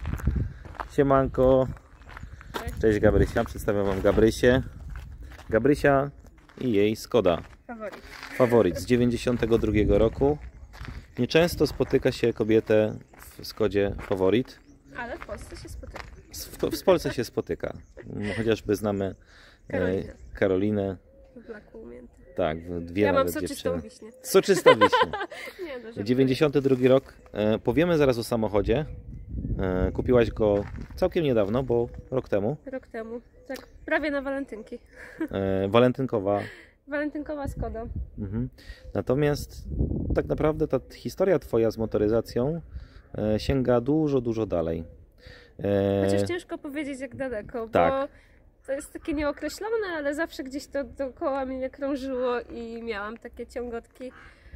Siemanko. Cześć Gabrysia, przedstawiam Wam Gabrysię. Gabrysia i jej Skoda. Faworit z 92 roku. Nieczęsto spotyka się kobietę w Skodzie Faworit. Ale w Polsce się spotyka. W Polsce się spotyka. Chociażby znamy Karolinę. W laku umięty. Tak, dwie ja nawet mam soczystą wiśnię. Soczysta wiśnia. Nie, no, 92 rok. Powiemy zaraz o samochodzie. Kupiłaś go całkiem niedawno, bo rok temu. Rok temu, tak, prawie na walentynki. Walentynkowa. Walentynkowa Skoda. Mhm. Natomiast tak naprawdę ta historia Twoja z motoryzacją sięga dużo, dużo dalej. Chociaż ciężko powiedzieć jak daleko, tak. Bo to jest takie nieokreślone, ale zawsze gdzieś to dookoła mnie krążyło i miałam takie ciągotki.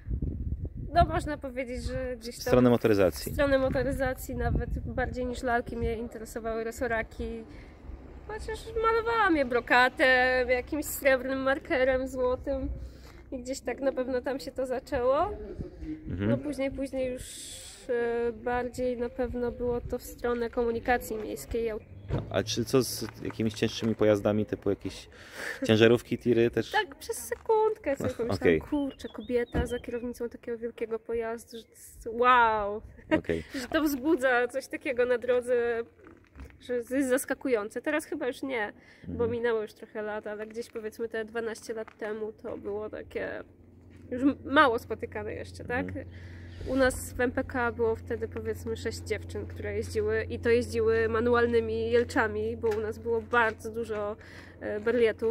No można powiedzieć, że gdzieś tam w stronę motoryzacji. W stronę motoryzacji nawet bardziej niż lalki mnie interesowały resoraki. Chociaż malowałam je brokatem, jakimś srebrnym markerem złotym i gdzieś tak na pewno tam się to zaczęło. No później już bardziej na pewno było to w stronę komunikacji miejskiej. A czy co z jakimiś cięższymi pojazdami typu jakieś ciężarówki, tiry też? Tak, przez sekundkę sobie pomyślałam, okay. Kurczę, kobieta za kierownicą takiego wielkiego pojazdu, że to jest, wow, że to wzbudza coś takiego na drodze, że jest zaskakujące. Teraz chyba już nie, bo minęło już trochę lat, ale gdzieś powiedzmy te 12 lat temu to było takie już mało spotykane jeszcze, tak? U nas w MPK było wtedy powiedzmy 6 dziewczyn, które jeździły i to jeździły manualnymi jelczami, bo u nas było bardzo dużo berlietów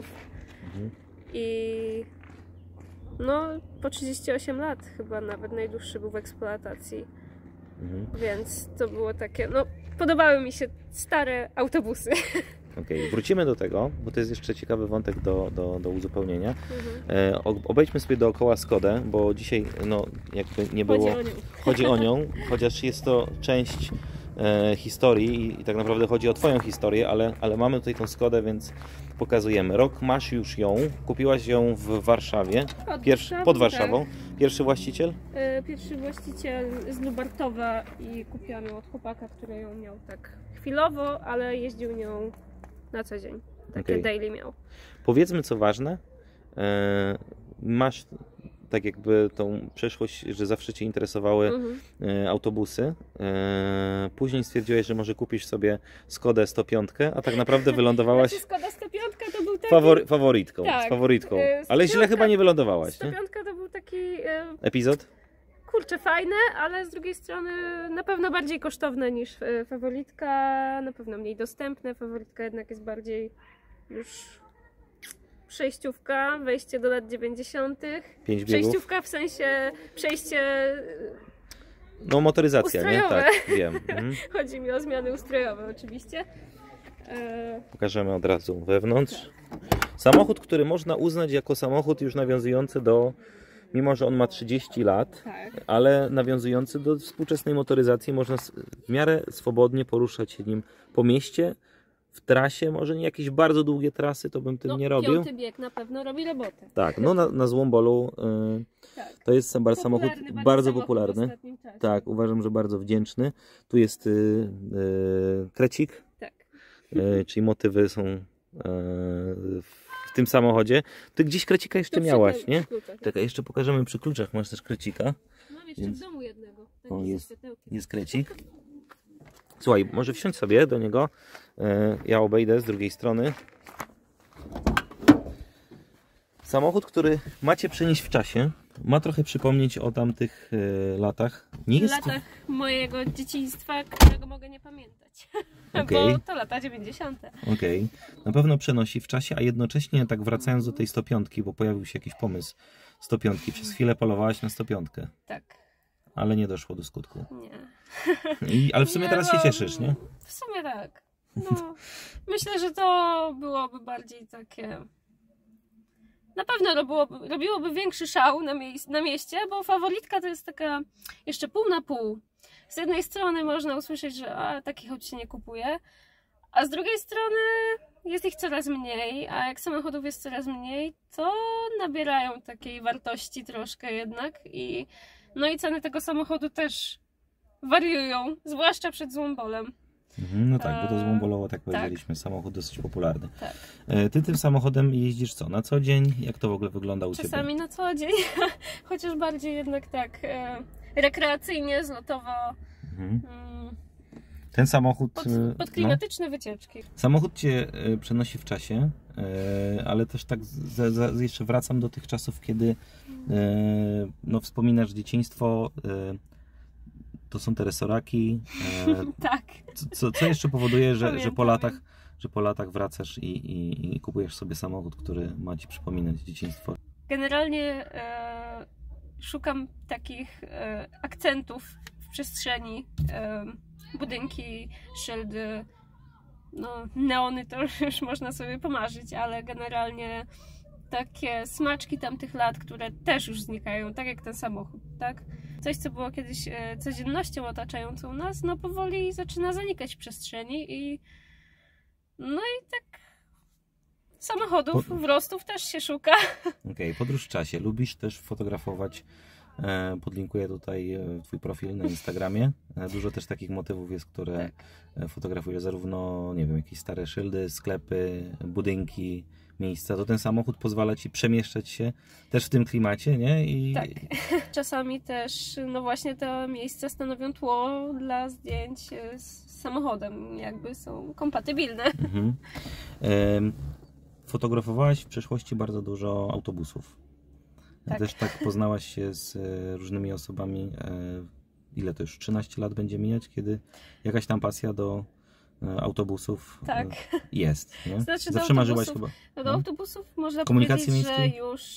i no po 38 lat chyba nawet najdłuższy był w eksploatacji, więc to było takie, no podobały mi się stare autobusy. Okej, wrócimy do tego, bo to jest jeszcze ciekawy wątek do uzupełnienia. Obejdźmy sobie dookoła Skodę, bo dzisiaj no, jakby nie było... Chodzi o nią, chociaż jest to część historii i tak naprawdę chodzi o Twoją historię, ale mamy tutaj tą Skodę, więc pokazujemy. Rok masz już ją, kupiłaś ją w Warszawie, pod Warszawą. Tak. Pierwszy właściciel? Pierwszy właściciel z Lubartowa i kupiłam ją od chłopaka, który ją miał tak chwilowo, ale jeździł nią na co dzień. Takie daily miał. Powiedzmy co ważne, masz tak jakby tą przeszłość, że zawsze Cię interesowały autobusy. Później stwierdziłeś, że może kupisz sobie Skodę 105, a tak naprawdę wylądowałaś... Skoda 105 to był taki... Faworitką, tak, z faworitką. Ale źle chyba nie wylądowałaś, 105 nie? To był taki... Epizod? Kurczę, fajne, ale z drugiej strony na pewno bardziej kosztowne niż Favoritka, na pewno mniej dostępne. Favoritka jednak jest bardziej już przejściówka, wejście do lat 90. 5 biegów. Przejściówka w sensie przejście no motoryzacja, ustrojowe. Nie? Tak, wiem. Chodzi mi o zmiany ustrojowe oczywiście. Pokażemy od razu wewnątrz. Samochód, który można uznać jako samochód już nawiązujący do... Mimo że on ma 30 lat, ale nawiązujący do współczesnej motoryzacji, można w miarę swobodnie poruszać się nim po mieście, w trasie, może nie jakieś bardzo długie trasy, to bym tym nie robił. Piąty bieg na pewno robi robotę. Tak, no na złą bolu to jest samochód bardzo popularny. Tak, uważam, że bardzo wdzięczny. Tu jest krecik, czyli motywy są w tym samochodzie. Ty gdzieś krecika jeszcze miałaś, nie? Czekaj, jeszcze pokażemy przy kluczach. Masz też krecika. Mam jeszcze w domu jednego. O, jest krecik. Słuchaj, może wsiądź sobie do niego. Ja obejdę z drugiej strony. Samochód, który macie przenieść w czasie. Ma trochę przypomnieć o tamtych latach. Nie jest latach mojego dzieciństwa, którego mogę nie pamiętać. Bo to lata 90. Okej. Na pewno przenosi w czasie, a jednocześnie tak wracając do tej 105, bo pojawił się jakiś pomysł 105. Przez chwilę polowałaś na 105. Tak. Ale nie doszło do skutku. Nie. Ale w sumie teraz się cieszysz, nie? W sumie tak. No, myślę, że to byłoby bardziej takie... Na pewno robiłoby większy szał na mieście, bo Favoritka to jest taka jeszcze pół na pół. Z jednej strony można usłyszeć, że takich aut się nie kupuje, a z drugiej strony jest ich coraz mniej, a jak samochodów jest coraz mniej, to nabierają takiej wartości troszkę jednak no i ceny tego samochodu też wariują, zwłaszcza przed złym bolem. No tak, bo to złombolowo, tak powiedzieliśmy, samochód dosyć popularny. Tak. Ty tym samochodem jeździsz co? Na co dzień? Jak to w ogóle wygląda u Ciebie? Czasami na co dzień, chociaż bardziej jednak tak rekreacyjnie, zlotowo. Ten samochód... Pod klimatyczne wycieczki. Samochód Cię przenosi w czasie, ale też tak jeszcze wracam do tych czasów, kiedy wspominasz dzieciństwo, to są te resoraki. Tak. Co jeszcze powoduje, że po latach wracasz i kupujesz sobie samochód, który ma Ci przypominać dzieciństwo? Generalnie szukam takich akcentów w przestrzeni. Budynki, szyldy, neony to już można sobie pomarzyć, ale generalnie takie smaczki tamtych lat, które też już znikają, tak jak ten samochód, tak? Coś, co było kiedyś codziennością otaczającą nas, powoli zaczyna zanikać w przestrzeni i tak samochodów, wrostów też się szuka. Okej, podróż w czasie. Lubisz też fotografować? Podlinkuję tutaj Twój profil na Instagramie. Dużo też takich motywów jest, które fotografuję zarówno, nie wiem, jakieś stare szyldy, sklepy, budynki, miejsca. To ten samochód pozwala Ci przemieszczać się też w tym klimacie, nie? Tak. Czasami też, właśnie te miejsca stanowią tło dla zdjęć z samochodem. Jakby są kompatybilne. Fotografowałaś w przeszłości bardzo dużo autobusów. Tak. Też tak poznałaś się z różnymi osobami. Ile to już 13 lat będzie mijać, kiedy jakaś tam pasja do autobusów jest. Nie? Znaczy, zawsze marzyłaś chyba. Do autobusów można Komunikacji powiedzieć, miejskiej? że już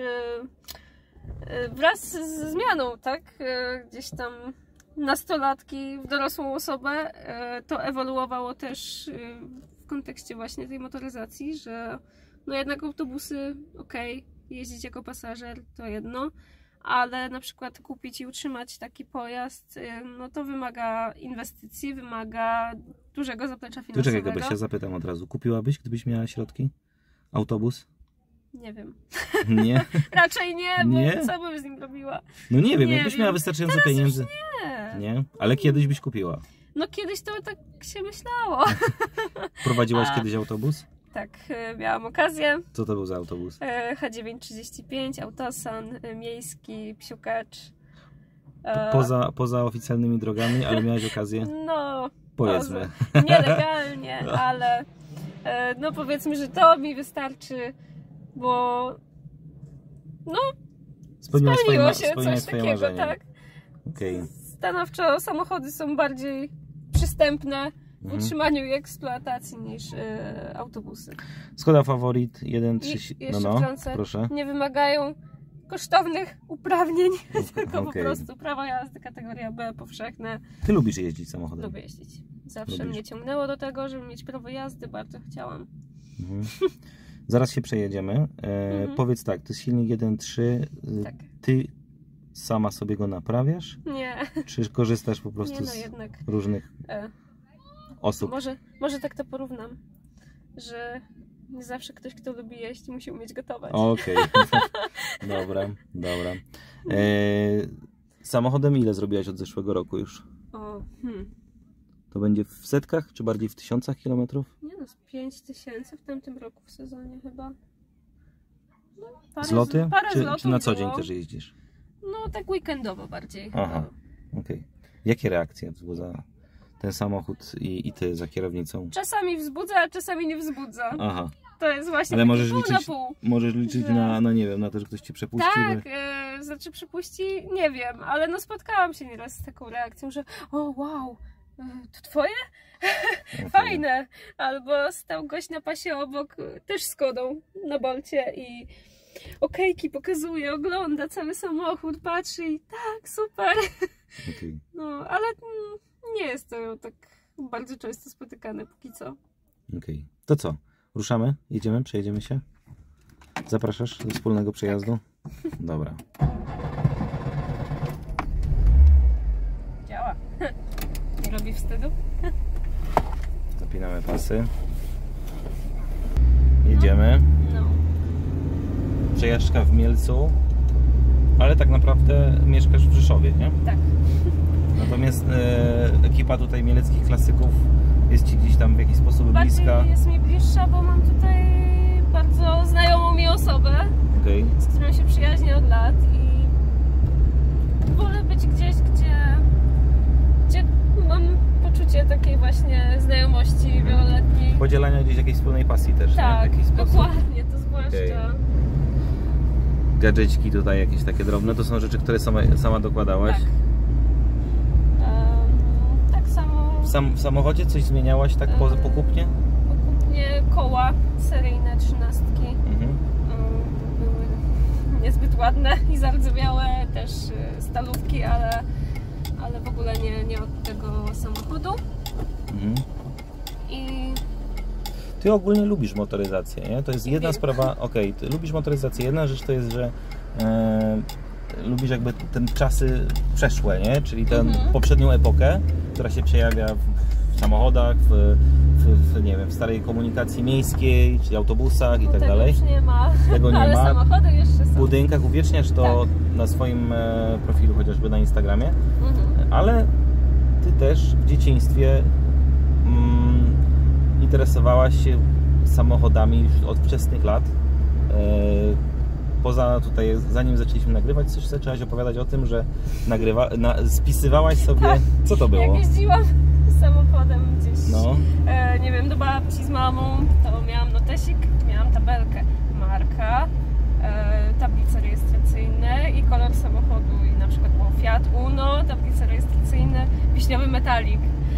wraz ze zmianą, tak? Gdzieś tam nastolatki w dorosłą osobę, to ewoluowało też w kontekście właśnie tej motoryzacji, że jednak autobusy, jeździć jako pasażer to jedno, ale na przykład kupić i utrzymać taki pojazd, to wymaga inwestycji, wymaga dużego zaplecza finansowego. To czekaj, Gabrysia, zapytam od razu. Kupiłabyś, gdybyś miała środki? Autobus? Nie wiem. Nie? Raczej nie, bo co bym z nim robiła? No nie wiem, jakbyś miała wystarczająco pieniędzy. Nie. Ale kiedyś byś kupiła? Kiedyś to tak się myślało. Prowadziłaś kiedyś autobus? Tak, miałam okazję. Co to był za autobus? H935, Autosan, miejski, psiukacz. Poza oficjalnymi drogami, ale miałeś okazję? Powiedzmy. Nielegalnie, ale powiedzmy, że to mi wystarczy, bo spełniło się coś takiego, marzenie. tak? Okay. Stanowczo samochody są bardziej przystępne w utrzymaniu i eksploatacji niż autobusy. Skoda Favorit 1.3. Proszę. Nie wymagają kosztownych uprawnień, tylko po prostu prawo jazdy, kategoria B, powszechne. Ty lubisz jeździć samochodem? Lubię jeździć. Zawsze mnie ciągnęło do tego, żeby mieć prawo jazdy, bardzo chciałam. Zaraz się przejedziemy. Powiedz tak, to jest silnik 1.3. Tak. Ty sama sobie go naprawiasz? Nie. Czy korzystasz po prostu z różnych osób? Może tak to porównam, że nie zawsze ktoś, kto lubi jeść, musi umieć gotować. Okej. Dobra. Samochodem ile zrobiłaś od zeszłego roku już? To będzie w setkach, czy bardziej w tysiącach kilometrów? Nie z 5000 w tamtym roku w sezonie chyba. Zloty? Czy na co było. dzień też jeździsz? Tak weekendowo bardziej. Aha, okej. Jakie reakcje wzbudza ten samochód i ty za kierownicą? Czasami wzbudza, a czasami nie wzbudza. Aha. To jest właśnie ale możesz liczyć na nie wiem, na to, że ktoś cię przepuści? Tak, znaczy przepuści, nie wiem, ale spotkałam się nieraz z taką reakcją, że wow, to twoje? Fajne! Albo stał gość na pasie obok, też Skodą na Bolcie i okejki pokazuje, ogląda cały samochód, patrzy i tak, super! Ale nie jest to tak bardzo często spotykane póki co. Okej. To co? Ruszamy? Jedziemy? Przejedziemy się? Zapraszasz do wspólnego przejazdu? Tak. Dobra. Działa. Nie robi wstydu. Zapinamy pasy. Jedziemy. Przejażdżka w Mielcu. Ale tak naprawdę mieszkasz w Rzeszowie, nie? Tak. Natomiast ekipa tutaj mieleckich klasyków jest Ci gdzieś tam w jakiś sposób bliska? Bardziej jest mi bliższa, bo mam tutaj bardzo znajomą mi osobę, z którą się przyjaźnię od lat i wolę być gdzieś, gdzie mam poczucie takiej właśnie znajomości wieloletniej. Podzielania gdzieś jakiejś wspólnej pasji też, tak, nie? W jakiś sposób. Dokładnie, to zwłaszcza. Gadżeciki tutaj jakieś takie drobne, to są rzeczy, które sama dokładałaś? Tak. Tak samo. W samochodzie coś zmieniałaś tak po kupnie? Po kupnie koła seryjne 13. Były niezbyt ładne i zardzewiałe, też stalówki, ale w ogóle nie od tego samochodu. I Ty ogólnie lubisz motoryzację, nie? To jest jedna sprawa, ty lubisz motoryzację. Jedna rzecz to jest, że lubisz jakby te czasy przeszłe, nie? Czyli tę poprzednią epokę, która się przejawia w samochodach, nie wiem, w starej komunikacji miejskiej, czy autobusach i tak dalej. Tego już nie ma, tego nie ale ma. Samochody jeszcze są. W budynkach uwieczniasz to na swoim profilu, chociażby na Instagramie, ale Ty też w dzieciństwie interesowałaś się samochodami już od wczesnych lat. Poza tutaj, zanim zaczęliśmy nagrywać, coś zaczęłaś opowiadać o tym, że spisywałaś sobie, tak, co to było? Jak jeździłam samochodem gdzieś, nie wiem, do babci z mamą, to miałam notesik, miałam tabelkę, marka, tablice rejestracyjne i kolor samochodu. I na przykład było Fiat Uno, tablice rejestracyjne, wiśniowy metalik.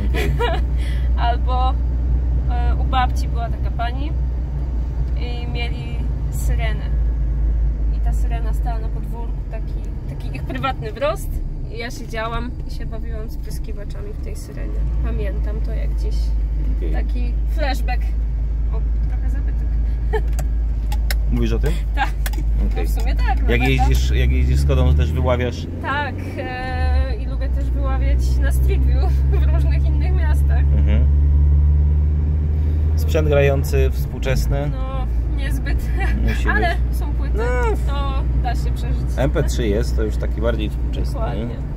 Albo u babci była taka pani i mieli syrenę. I ta syrena stała na podwórku, taki ich prywatny wrost. I ja siedziałam i się bawiłam z pryskiwaczami w tej syrenie. Pamiętam to jak gdzieś. Taki flashback. O, trochę zabytek. Mówisz o tym? Tak. No w sumie tak. No jak jeździsz Skodą, też wyławiasz? Tak. I lubię też wyławiać na Street View w różnych innych miastach. Sprzęt grający, współczesny? No, niezbyt. Ale są płyty, to da się przeżyć. MP3 jest, to już taki bardziej współczesny. Dokładnie.